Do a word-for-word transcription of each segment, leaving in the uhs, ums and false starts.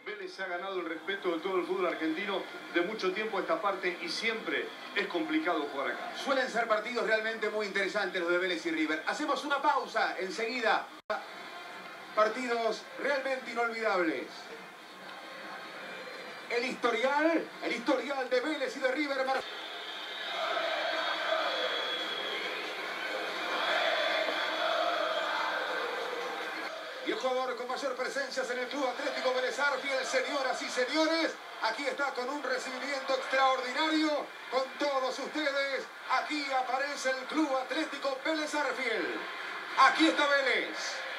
Vélez se ha ganado el respeto de todo el fútbol argentino de mucho tiempo a esta parte y siempre es complicado jugar acá. Suelen ser partidos realmente muy interesantes los de Vélez y River. Hacemos una pausa enseguida. Partidos realmente inolvidables. El historial, el historial de Vélez y de River. Y el jugador con mayor presencias en el Club Atlético Vélez Arfiel, señoras y señores, aquí está con un recibimiento extraordinario con todos ustedes. Aquí aparece el Club Atlético Vélez Arfiel. Aquí está Vélez.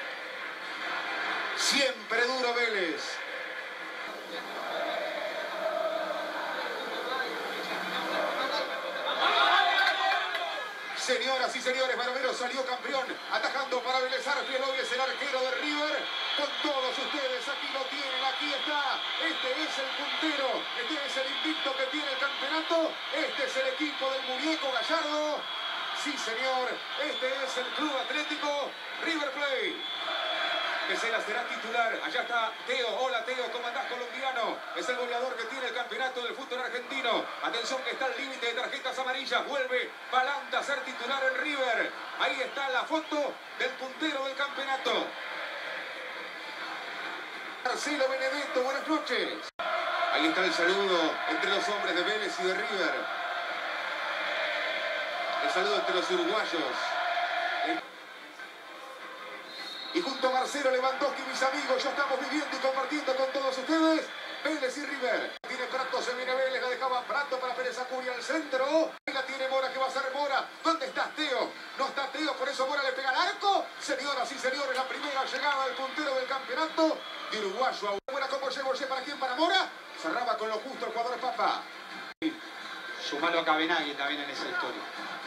Siempre duro Vélez. Señoras y señores, Barovero salió campeón, atajando para Vélez Arfiel. Hoy es el arquero de River. Con todos ustedes, aquí lo tienen, aquí está. Este es el puntero, este es el invicto que tiene el campeonato. Este es el equipo del muñeco Gallardo. Sí, señor, este es el Club Atlético River Plate. Pesela será titular. Allá está Teo. Hola Teo, ¿cómo andás, colombiano? Es el goleador que tiene el campeonato del fútbol argentino. Atención que está al límite de tarjetas amarillas. Vuelve Balanta a ser titular en River. Ahí está la foto del puntero del campeonato. Marcelo Benedetto, buenas noches. Ahí está el saludo entre los hombres de Vélez y de River. El saludo entre los uruguayos. Y junto a Marcelo Lewandowski, mis amigos, ya estamos viviendo y compartiendo con todos ustedes Vélez y River. Tiene Prato, se viene Vélez, la dejaba Prato para Pérez Acuña al centro. Y la tiene Mora, que va a ser Mora. ¿Dónde estás, Teo? No está Teo, por eso Mora le pega al arco. Señoras y señores, la primera llegada del puntero del campeonato de uruguayo a buena como llegó, ¿para quién? Para Mora. Cerraba con lo justo el jugador Papa. Sumalo a Cabenagui también en esa historia.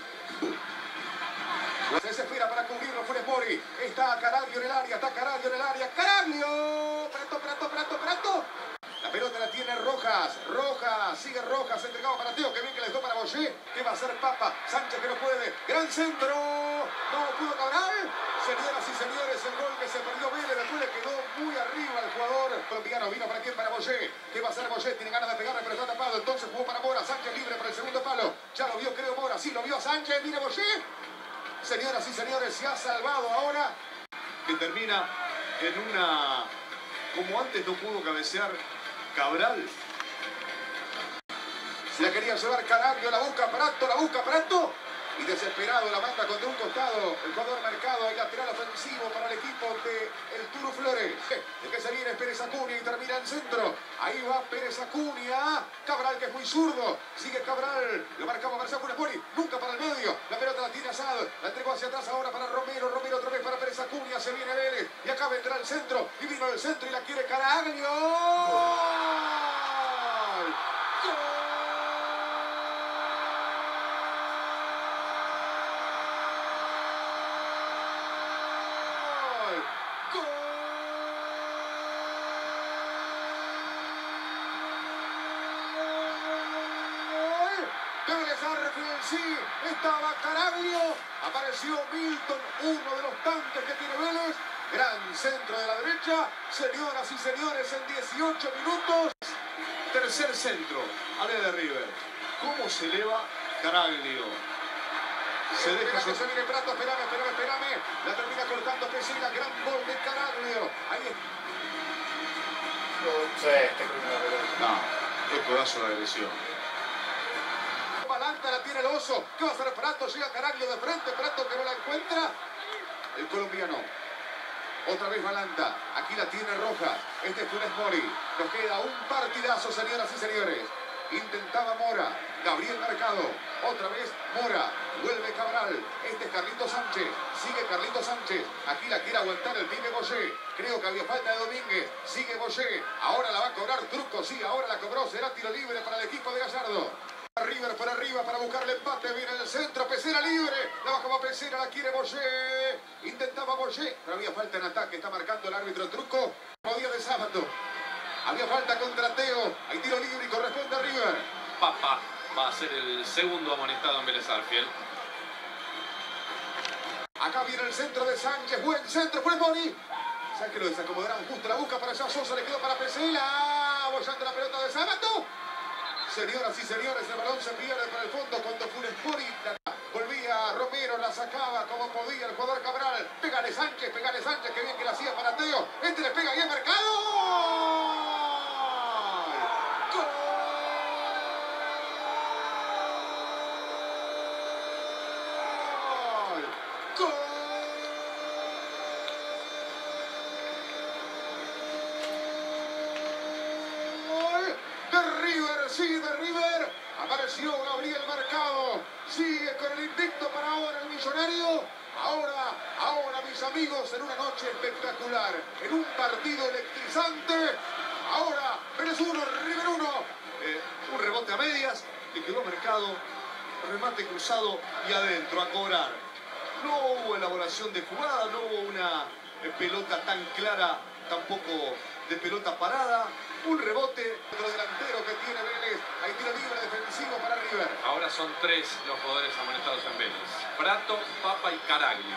Se desespera para cubrirlo Funes Mori. Está Caraglio en el área, está Caraglio en el área. ¡Caraglio! ¡Prato, Prato, Prato, Prato! La pelota la tiene Rojas. Rojas, sigue Rojas, entregado para Teo. Que bien que le dio para Boyé. ¿Qué va a hacer Papa? Sánchez que no puede. ¡Gran centro! No pudo Cabral. Señoras y señores, el gol que se perdió Vélez. Después le quedó muy arriba el jugador colombiano. Vino para quién? Para Boyé. ¿Qué va a hacer Boyé? Tiene ganas de pegarle, pero está tapado. Entonces jugó para Mora. Sánchez libre para el segundo palo. Ya lo vio, creo, Mora. Sí, lo vio Sánchez. Mire Boyé. Señoras y señores, se ha salvado ahora. Que termina en una... Como antes no pudo cabecear Cabral. Se la quería llevar Caraglio, la busca Prato, la busca Prato. Y desesperado la manda contra un costado. El jugador Mercado, el lateral ofensivo para el equipo de el Turu Flores. El que se viene es Pérez Acuña y termina en centro. Ahí va Pérez Acuña. Cabral, que es muy zurdo. Sigue Cabral. Lo marcaba Marcelo Funes Mori. Nunca para el medio. La pelota la tiene Asad. La entregó hacia atrás ahora para Romero. Romero otra vez para Pérez Acuña. Se viene Vélez. Y acá vendrá el centro. Y vino el centro y la quiere Caraglio. ¡Gol! ¡Gol! Vélez Arfiel, sí, estaba Caraglio, apareció Milton, uno de los tanques que tiene Vélez, gran centro de la derecha, señoras y señores, en dieciocho minutos. Tercer centro, área de River. ¿Cómo se eleva Caraglio? Se deja que se viene Prato, esperame, esperame, esperame. La termina cortando Pesela, gran gol de Caraglio. Ahí está. No, qué pedazo de agresión. Balanta la tiene el oso. ¿Qué va a hacer Prato? Llega Caraglio de frente. Prato que no la encuentra. El colombiano. Otra vez Balanta. Aquí la tiene Rojas. Este es Funes Mori. Nos queda un partidazo, señoras y señores. Intentaba Mora. Gabriel Mercado. Otra vez Mora. Vuelve Cabral. Este es Carlito Sánchez. Sigue Carlito Sánchez. Aquí la quiere aguantar el pibe Boyé. Creo que había falta de Domínguez. Sigue Boyé. Ahora la va a cobrar Truco. Sí, ahora la cobró. Será tiro libre para el equipo de Gallardo. River por arriba para buscar el empate. Viene en el centro. Pesera libre. La bajaba Pesera. La quiere Boyé. Intentaba Boyé. Pero había falta en ataque. Está marcando el árbitro Truco. Como día de sábado. Había falta contra Teo. Hay tiro libre y corresponde a River. Papa va a ser el segundo amonestado en Vélez Arfiel. Acá viene el centro de Sánchez. Buen centro. Funes Mori. ¿Sabes que lo desacomodaron justo? La busca para allá. Sosa le quedó para Pesela. bollando la pelota de Sábato. Señoras y señores, el balón se pierde por el fondo cuando Funes Mori volvía Romero, la sacaba como podía el jugador Cabral. Pégale Sánchez, pégale Sánchez, que bien que la hacía para Teo. Este le pega y es marcado. ¡Gol! ¡Gol! De River, sí, de River. Apareció Gabriel Mercado. Sigue con el invicto para ahora el millonario. Ahora, ahora mis amigos, en una noche espectacular, en un partido electrizante. Ahora, Vélez uno, River uno. Eh, un rebote a medias, le quedó Mercado, remate cruzado y adentro a cobrar. No hubo elaboración de jugada, no hubo una eh, pelota tan clara, tampoco de pelota parada. Un rebote. Otro delantero que tiene Vélez. Ahí tiro libre defensivo para River. Ahora son tres los jugadores amonestados en Vélez. Prato, Papa y Caraglio.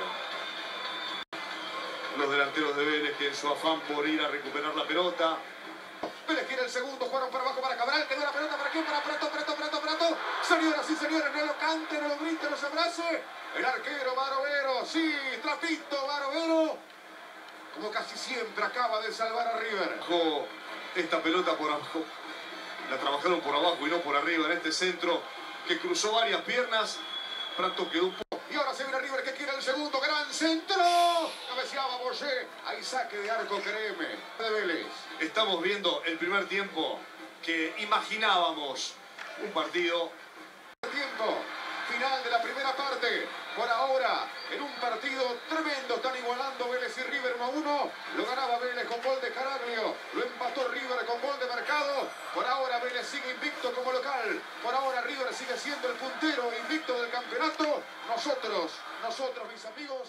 Los delanteros de Vélez que en su afán por ir a recuperar la pelota. Vélez quiere el segundo, jugaron para abajo para Cabral, quedó la pelota para quién, para Prato, Prato, Prato, Prato. Señoras y señores, no lo cante, no lo grite, no se abrace. El arquero Barovero, sí, Trapito Barovero. Como casi siempre acaba de salvar a River. Dejó esta pelota por abajo. La trabajaron por abajo y no por arriba en este centro que cruzó varias piernas. Prato quedó un poco. Y ahora se viene River que quiere el segundo, gran centro. Cabeceaba Boyé. Hay saque de arco, créeme, de Vélez. Estamos viendo el primer tiempo que imaginábamos un partido. Tiempo final de la primera parte. Por ahora, en un partido tremendo, están igualando Vélez y River uno a uno. Lo ganaba Vélez con gol de Caraglio. Lo empató River con gol de Mercado. Por ahora Vélez sigue invicto como local. Por ahora River sigue siendo el puntero invicto del campeonato. Nosotros, nosotros mis amigos,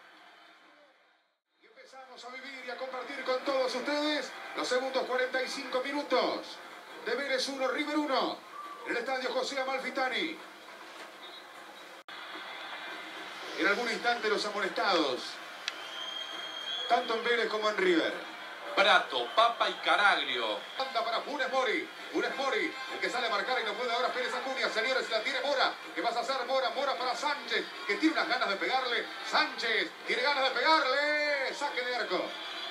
y empezamos a vivir y a compartir con todos ustedes los segundos cuarenta y cinco minutos de Vélez uno, River uno. En el estadio José Amalfitani. En algún instante los amonestados, tanto en Vélez como en River. Prato, Papa y Caraglio. Anda para Funes Mori. Funes Mori, el que sale a marcar y no puede ahora Pérez Acuña. Señores, la tiene Mora. ¿Qué vas a hacer Mora? Mora para Sánchez, que tiene unas ganas de pegarle. Sánchez tiene ganas de pegarle. Saque de arco.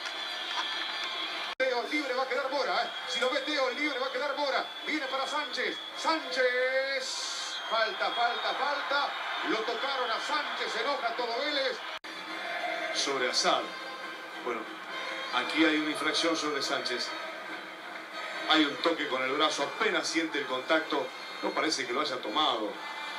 Teo libre va a quedar Mora. ¿eh? Si lo ve Teo libre va a quedar Mora. Viene para Sánchez. Sánchez. Falta, falta, falta. Lo tocaron a Sánchez, se enoja todo Vélez. Sobre Azad. Bueno, aquí hay una infracción sobre Sánchez. Hay un toque con el brazo, apenas siente el contacto. No parece que lo haya tomado.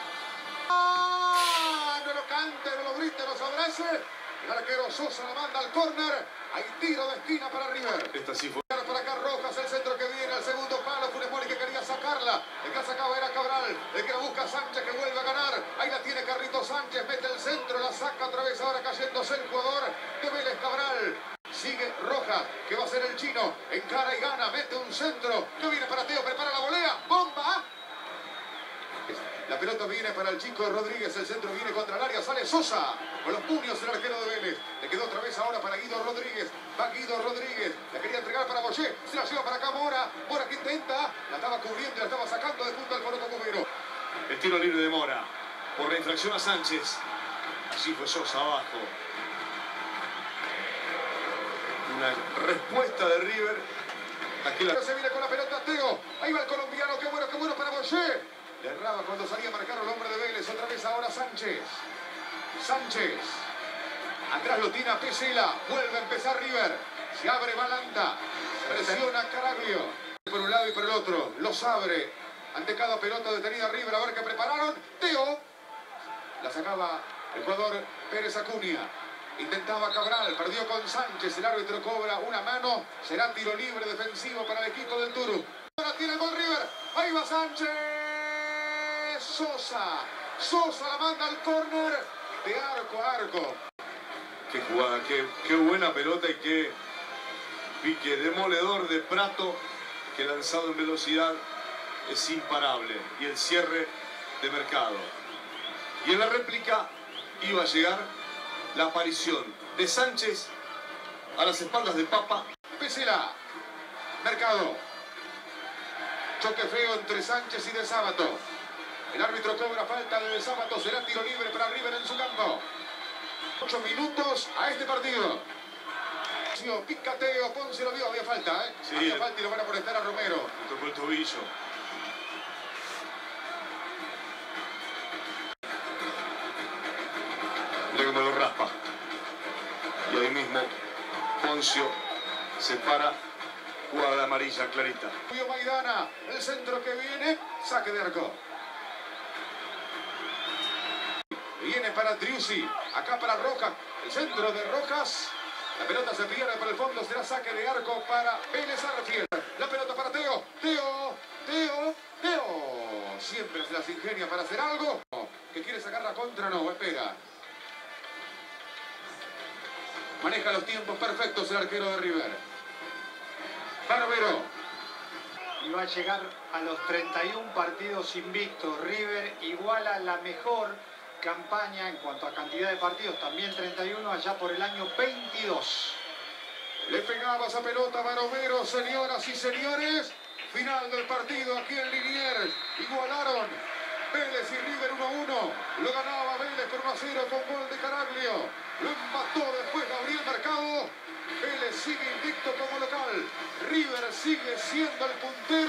¡Ah! No lo cante, no lo grite, no se abrace. El arquero Sosa la manda al córner. Hay tiro de esquina para River. Esta sí fue. Para acá Rojas, el centro que viene, al segundo palo, Funes Mori que quería sacarla. El que sacaba era Cabral, el que la busca Sánchez que vuelve a ganar. Ahí la tiene Carrito Sánchez, mete el centro, la saca otra vez, ahora cayéndose el jugador de Vélez Cabral. Sigue Rojas, que va a ser el chino, encara y gana, mete un centro, que viene para Teo, prepara la volea, bomba. La pelota viene para el chico Rodríguez, el centro viene contra el área, sale Sosa, con los puños el arquero de Vélez. Le quedó otra vez ahora para Guido Rodríguez, va Guido Rodríguez, la quería entregar para Boyé, se la lleva para acá Mora, Mora que intenta, la estaba cubriendo y la estaba sacando de punta al Poroto Cubero. El tiro libre de Mora, por la infracción a Sánchez. Así fue Sosa abajo. Una respuesta de River. Aquí la... Se viene con la pelota Teo, ahí va el colombiano, qué bueno, qué bueno para Boyé. Le erraba cuando salía a marcar el hombre de Vélez. Otra vez ahora Sánchez. Sánchez. Atrás lo tiene a Pesela. Vuelve a empezar River. Se abre Balanta. Presiona a Caraglio. Por un lado y por el otro. Los abre. Ante cada pelota detenida River. A ver qué prepararon. Teo. La sacaba el jugador Pérez Acuña. Intentaba Cabral. Perdió con Sánchez. El árbitro cobra una mano. Será tiro libre defensivo para el equipo del Turu. Ahora tiene el gol River. Ahí va Sánchez. Sosa, Sosa la manda al córner de arco a arco. Qué jugada, qué, qué buena pelota y qué pique demoledor de Prato, que lanzado en velocidad es imparable. Y el cierre de Mercado. Y en la réplica iba a llegar la aparición de Sánchez a las espaldas de Papa. Pesela, Mercado, Choque feo entre Sánchez y De Sábato. El árbitro cobra falta de De Sábato. Será tiro libre para River en su campo. Ocho minutos a este partido. Picateo, Ponce lo vio, había falta, ¿eh? Sí, había falta y lo van a protestar a Romero. Le tocó el tobillo. Mira cómo lo raspa. Y ahí mismo Poncio se para. Jugada de amarilla, clarita. Vio Maidana, el centro que viene, saque de arco. Viene para Driussi, acá para Rojas, el centro de Rojas. La pelota se pierde por el fondo, será saque de arco para Vélez Arfield. La pelota para Teo, Teo, Teo, Teo. Siempre se las ingenia para hacer algo. Que quiere sacar la contra, no, espera. Maneja los tiempos perfectos el arquero de River. Barbero. Y va a llegar a los treinta y un partidos invictos. River iguala la mejor campaña en cuanto a cantidad de partidos, también treinta y uno allá por el año veintidós. Le pegaba esa pelota a Romero, señoras y señores. Final del partido aquí en Liniers. Igualaron Vélez y River uno a uno. Lo ganaba Vélez por uno a cero con gol de Caraglio. Lo empató después Gabriel Mercado. Vélez sigue invicto como local. River sigue siendo el puntero.